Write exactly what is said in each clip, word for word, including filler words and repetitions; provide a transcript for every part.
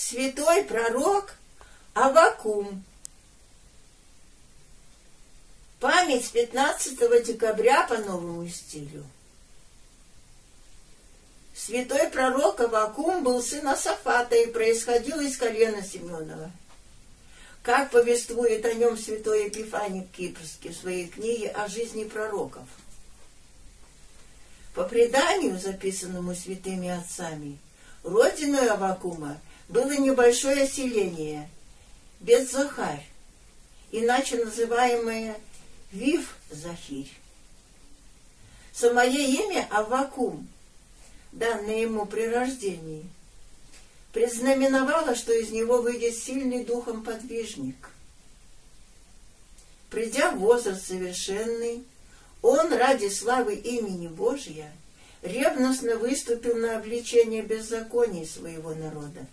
Святой пророк Аввакум. Память пятнадцатого декабря по новому стилю. Святой пророк Аввакум был сын Иосафата и происходил из колена Семенова. Как повествует о нем святой Епифаний Кипрский в своей книге о жизни пророков. По преданию, записанному святыми отцами, родиной Аввакума было небольшое селение Бет-Захарь, иначе называемое Вив-Захирь. Самое имя Аввакум, данное ему при рождении, предзнаменовало, что из него выйдет сильный духом подвижник. Придя в возраст совершенный, он ради славы имени Божия ревностно выступил на обличение беззаконий своего народа.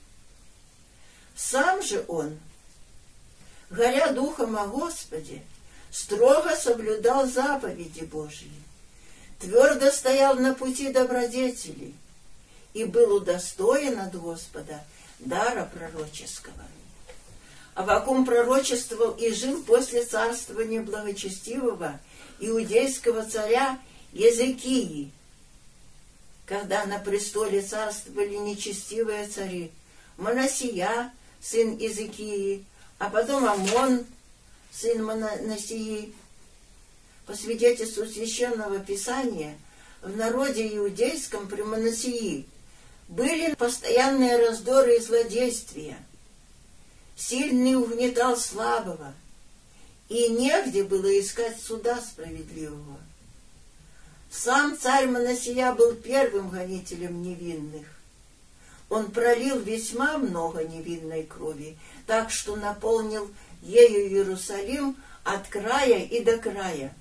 Сам же он, горя духом о Господе, строго соблюдал заповеди Божьи, твердо стоял на пути добродетели и был удостоен от Господа дара пророческого. Аввакум пророчествовал и жил после царствования благочестивого иудейского царя Езекии, когда на престоле царствовали нечестивые цари Манасия, сын Езекии, а потом Амон, сын Манасии. По свидетельству Священного Писания, в народе иудейском при Манасии были постоянные раздоры и злодействия. Сильный угнетал слабого, и негде было искать суда справедливого. Сам царь Манасия был первым гонителем невинных. Он пролил весьма много невинной крови, так что наполнил ею Иерусалим от края и до края.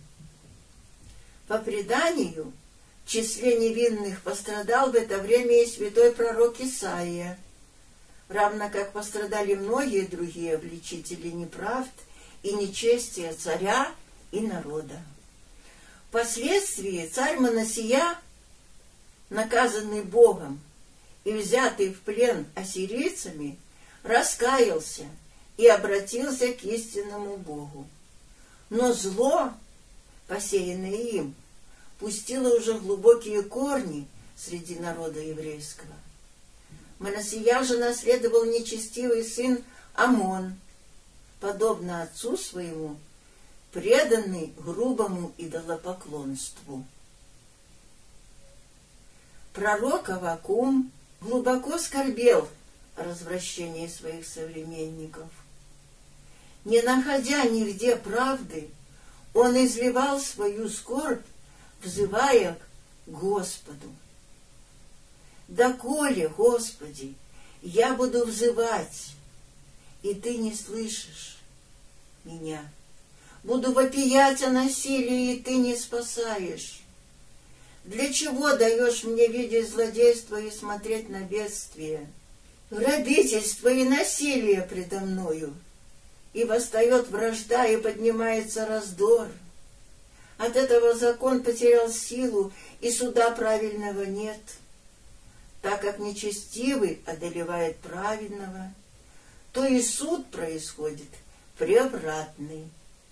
По преданию, в числе невинных пострадал в это время и святой пророк Исаия, равно как пострадали многие другие обличители неправд и нечестия царя и народа. Впоследствии царь Манасия, наказанный Богом и взятый в плен ассирийцами, раскаялся и обратился к истинному Богу. Но зло, посеянное им, пустило уже глубокие корни среди народа еврейского. Манасия же наследовал нечестивый сын Амон, подобно отцу своему, преданный грубому идолопоклонству. Пророк Аввакум глубоко скорбел о развращении своих современников. Не находя нигде правды, он изливал свою скорбь, взывая к Господу. «Доколе, Господи, я буду взывать, и Ты не слышишь меня? Буду вопиять о насилии, и Ты не спасаешь. Для чего даешь мне видеть злодейство и смотреть на бедствие? Грабительство и насилие предо мною, и восстает вражда, и поднимается раздор. От этого закон потерял силу, и суда правильного нет. Так как нечестивый одолевает праведного, то и суд происходит превратный».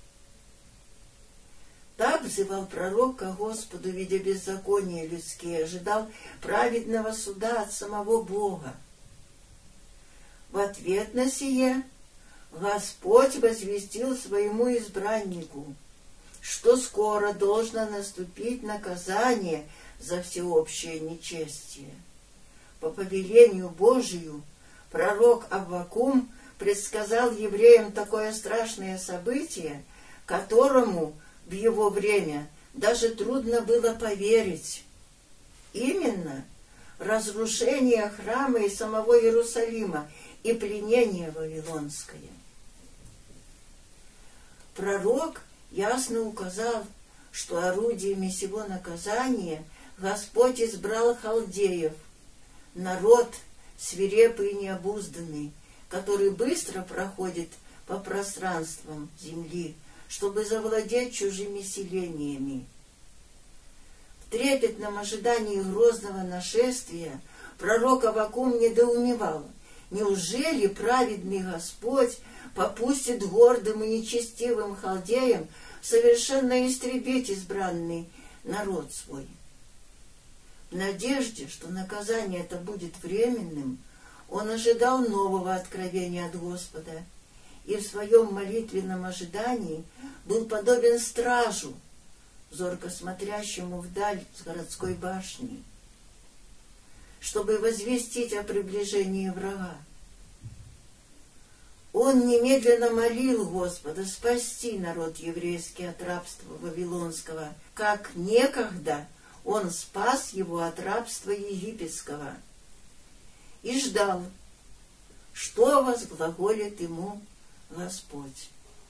Так взывал пророк ко Господу, видя беззакония людские, ожидал праведного суда от самого Бога. В ответ на сие Господь возвестил своему избраннику, что скоро должно наступить наказание за всеобщее нечестие. По повелению Божию пророк Аввакум предсказал евреям такое страшное событие, которому в его время даже трудно было поверить. Именно разрушение храма и самого Иерусалима и пленение вавилонское. Пророк ясно указал, что орудиями сего наказания Господь избрал халдеев, народ свирепый и необузданный, который быстро проходит по пространствам земли, чтобы завладеть чужими селениями. В трепетном ожидании грозного нашествия пророк Аввакум недоумевал, Неужели праведный Господь попустит гордым и нечестивым халдеям совершенно истребить избранный народ свой? В надежде, что наказание это будет временным, он ожидал нового откровения от Господа и в своем молитвенном ожидании был подобен стражу, зорко смотрящему вдаль с городской башни, чтобы возвестить о приближении врага. Он немедленно молил Господа спасти народ еврейский от рабства вавилонского, как некогда он спас его от рабства египетского, и ждал, что возглаголит ему Господь.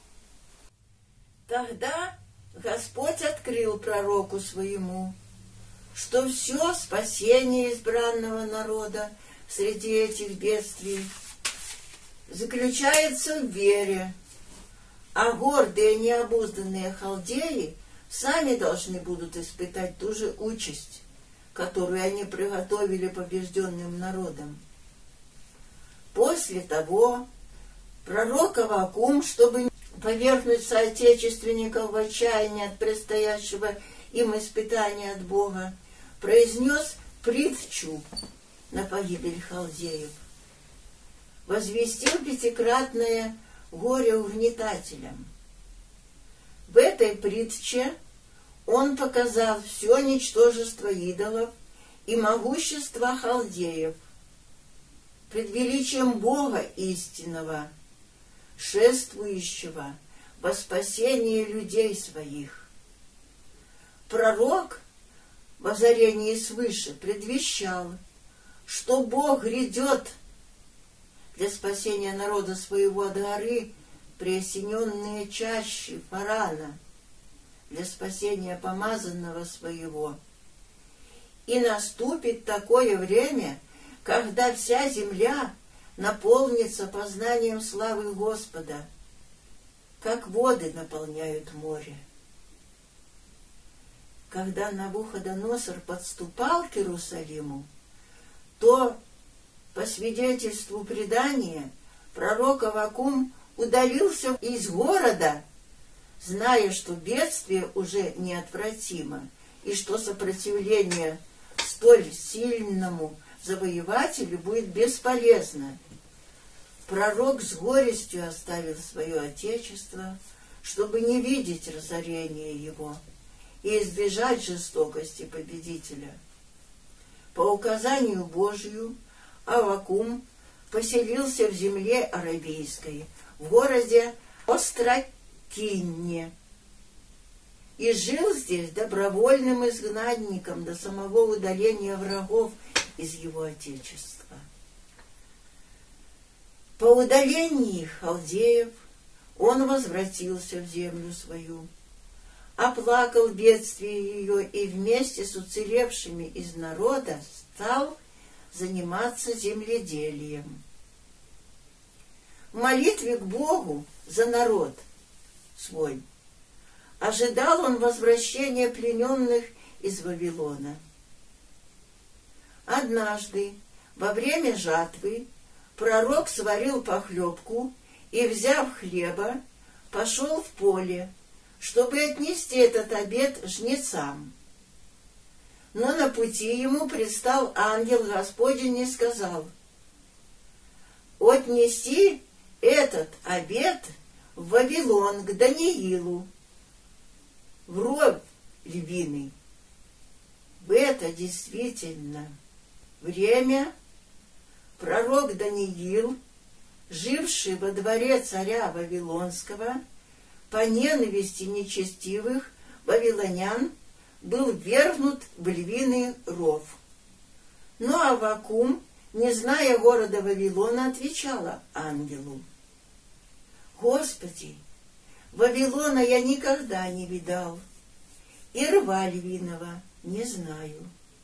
Тогда Господь открыл пророку своему, что все спасение избранного народа среди этих бедствий заключается в вере, а гордые необузданные халдеи сами должны будут испытать ту же участь, которую они приготовили побежденным народам. После того пророк Аввакум, чтобы повергнуть соотечественников в отчаяние от предстоящего им испытания от Бога, произнес притчу на погибель халдеев, возвестил пятикратное горе угнетателям. В этой притче он показал все ничтожество идолов и могущество халдеев пред величием Бога истинного, шествующего во спасение людей своих. Пророк в озарении свыше предвещал, что Бог грядет для спасения народа своего от горы, преосененные чащи Фарана, для спасения помазанного своего. И наступит такое время, когда вся земля наполнится познанием славы Господа, как воды наполняют море. Когда Навуходоносор подступал к Иерусалиму, то, по свидетельству предания, пророк Аввакум удалился из города, зная, что бедствие уже неотвратимо, и что сопротивление столь сильному завоевателю будет бесполезно. Пророк с горестью оставил свое отечество, чтобы не видеть разорения его и избежать жестокости победителя. По указанию Божию Аввакум поселился в земле аравийской, в городе Остракинне, и жил здесь добровольным изгнанником до самого удаления врагов из его отечества. По удалении халдеев он возвратился в землю свою, оплакал бедствие ее и вместе с уцелевшими из народа стал заниматься земледелием. В молитве к Богу за народ свой ожидал он возвращения плененных из Вавилона. Однажды, во время жатвы, пророк сварил похлебку и, взяв хлеба, пошел в поле, чтобы отнести этот обед жнецам. Но на пути ему предстал ангел Господень и сказал: «Отнеси этот обед в Вавилон к Даниилу, в ров львиный». В это действительно время пророк Даниил, живший во дворе царя Вавилонского, по ненависти нечестивых вавилонян, был ввергнут в львиный ров. Но Аввакум, не зная города Вавилона, отвечала ангелу: «Господи, Вавилона я никогда не видал, и рва львиного не знаю».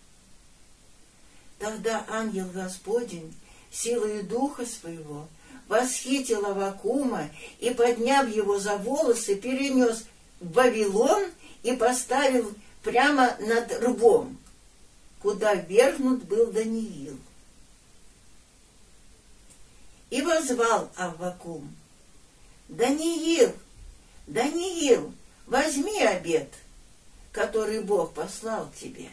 Тогда ангел Господень силою духа своего восхитил Аввакума и, подняв его за волосы, перенес в Вавилон и поставил прямо над рвом, куда ввергнут был Даниил. И возвал Аввакум: Даниил, Даниил, возьми обет, который Бог послал тебе.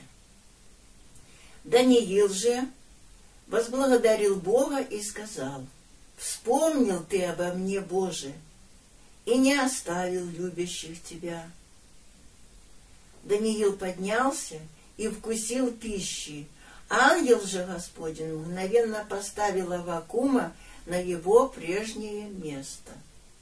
Даниил же возблагодарил Бога и сказал: вспомнил ты обо мне, Боже, и не оставил любящих тебя. Даниил поднялся и вкусил пищи. Ангел же Господень мгновенно поставил Аввакума на его прежнее место.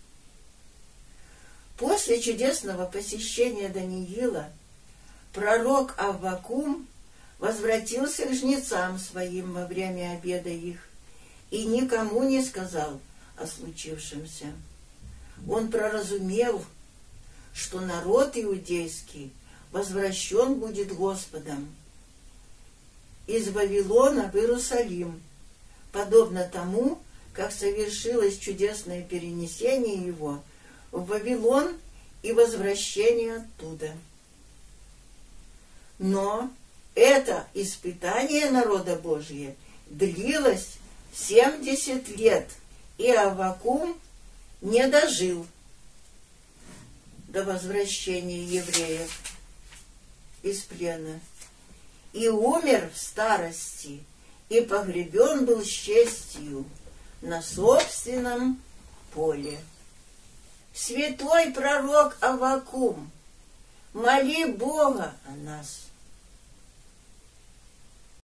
После чудесного посещения Даниила пророк Аввакум возвратился к жнецам своим во время обеда их и никому не сказал о случившемся. Он проразумел, что народ иудейский возвращен будет Господом из Вавилона в Иерусалим, подобно тому, как совершилось чудесное перенесение его в Вавилон и возвращение оттуда. Но это испытание народа Божия длилось семьдесят лет, и Аввакум не дожил до возвращения евреев из плена, и умер в старости, и погребен был с честью на собственном поле. Святой пророк Аввакум, моли Бога о нас.